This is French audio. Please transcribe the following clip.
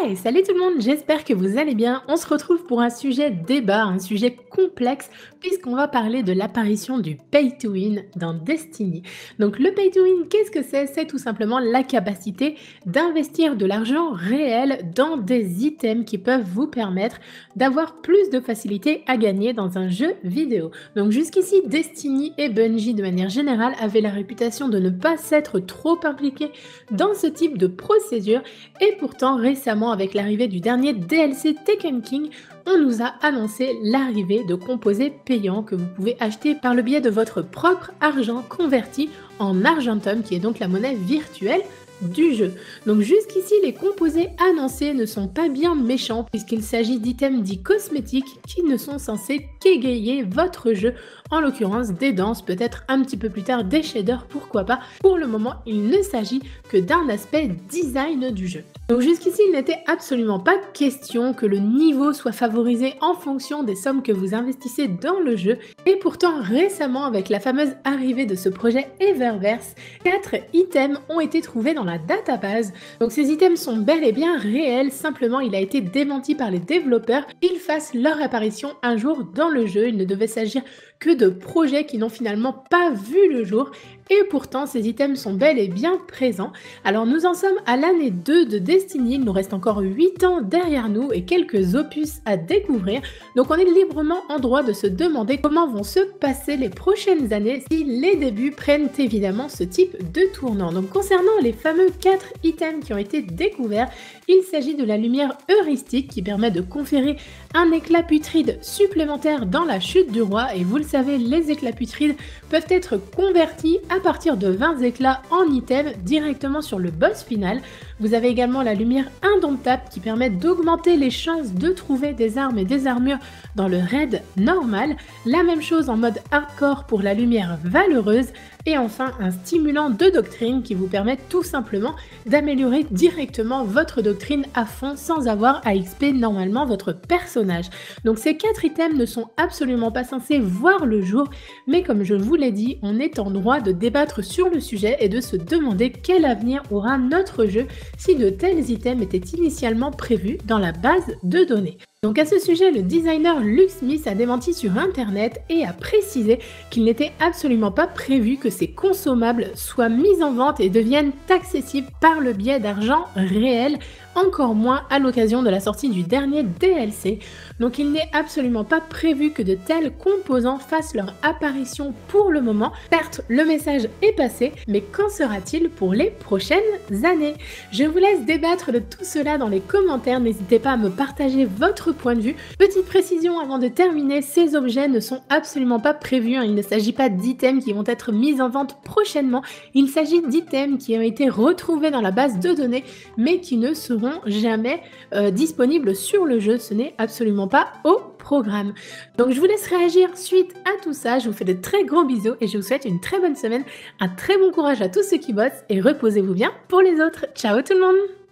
Hey, salut tout le monde, j'espère que vous allez bien. On se retrouve pour un sujet débat, un sujet complexe, puisqu'on va parler de l'apparition du pay to win dans Destiny. Donc le pay to win, qu'est-ce que c'est? C'est tout simplement la capacité d'investir de l'argent réel dans des items qui peuvent vous permettre d'avoir plus de facilité à gagner dans un jeu vidéo. Donc jusqu'ici, Destiny et Bungie de manière générale avaient la réputation de ne pas s'être trop impliqués dans ce type de procédure, et pourtant récemment avec l'arrivée du dernier DLC Taken King, on nous a annoncé l'arrivée de composés payants que vous pouvez acheter par le biais de votre propre argent converti en Argentum, qui est donc la monnaie virtuelle du jeu. Donc jusqu'ici, les composés annoncés ne sont pas bien méchants puisqu'il s'agit d'items dits cosmétiques qui ne sont censés qu'égayer votre jeu, en l'occurrence des danses, peut-être un petit peu plus tard des shaders, pourquoi pas. Pour le moment, il ne s'agit que d'un aspect design du jeu. Donc jusqu'ici, il n'était absolument pas question que le niveau soit favorisé en fonction des sommes que vous investissez dans le jeu, et pourtant récemment, avec la fameuse arrivée de ce projet Eververse, 4 items ont été trouvés dans la database. Donc ces items sont bel et bien réels, simplement il a été démenti par les développeurs qu'ils fassent leur apparition un jour dans le jeu. Il ne devait s'agir que de projets qui n'ont finalement pas vu le jour, et pourtant ces items sont bel et bien présents. Alors nous en sommes à l'année 2 de Destiny, il nous reste encore 8 ans derrière nous et quelques opus à découvrir, donc on est librement en droit de se demander comment vont se passer les prochaines années si les débuts prennent évidemment ce type de tournant. Donc concernant les fameux 4 items qui ont été découverts, il s'agit de la lumière heuristique qui permet de conférer un éclat putride supplémentaire dans la chute du roi, et vous le savez, les éclats putrides peuvent être convertis à partir de 20 éclats en items directement sur le boss final. Vous avez également la lumière indomptable qui permet d'augmenter les chances de trouver des armes et des armures dans le raid normal. La même chose en mode hardcore pour la lumière valeureuse. Et enfin, un stimulant de doctrine qui vous permet tout simplement d'améliorer directement votre doctrine à fond sans avoir à XP normalement votre personnage. Donc ces 4 items ne sont absolument pas censés voir le jour, mais comme je vous l'ai dit, on est en droit de débattre sur le sujet et de se demander quel avenir aura notre jeu si de tels items étaient initialement prévus dans la base de données. Donc à ce sujet, le designer Luxmith a démenti sur internet et a précisé qu'il n'était absolument pas prévu que ces consommables soient mis en vente et deviennent accessibles par le biais d'argent réel, encore moins à l'occasion de la sortie du dernier DLC. Donc il n'est absolument pas prévu que de tels composants fassent leur apparition pour le moment. Certes, le message est passé, mais qu'en sera-t-il pour les prochaines années? Je vous laisse débattre de tout cela dans les commentaires, n'hésitez pas à me partager votre point de vue. Petite précision avant de terminer, ces objets ne sont absolument pas prévus, il ne s'agit pas d'items qui vont être mis en vente prochainement, il s'agit d'items qui ont été retrouvés dans la base de données, mais qui ne seront jamais disponibles sur le jeu, ce n'est absolument pas au programme. Donc je vous laisse réagir suite à tout ça, je vous fais de très gros bisous et je vous souhaite une très bonne semaine, un très bon courage à tous ceux qui bossent et reposez-vous bien pour les autres. Ciao tout le monde!